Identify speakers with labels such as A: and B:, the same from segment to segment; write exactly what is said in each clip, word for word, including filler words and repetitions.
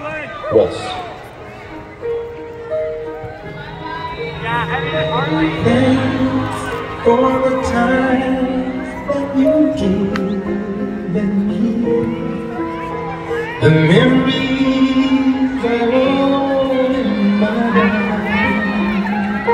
A: Waltz.
B: Thanks for the time that you given me. The memories are all in my mind.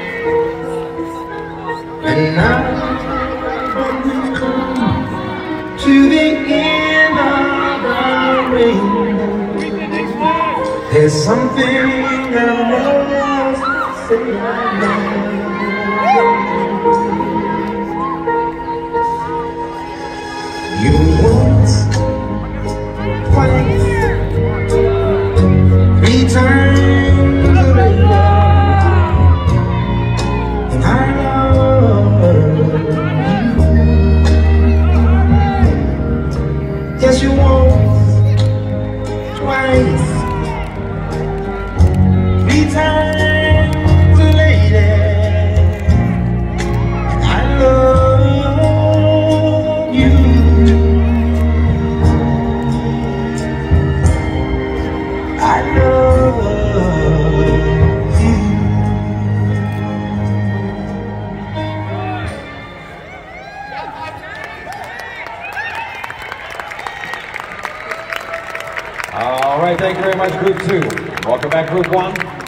B: And now that we've come to the end of our rainbow, there's something I must say I know. You once, twice, three times a day, and I love you. Yes, you once, twice, three times a lady, and I love you. I love you.
A: All right, thank you very much, Group Two. Welcome back, Group One.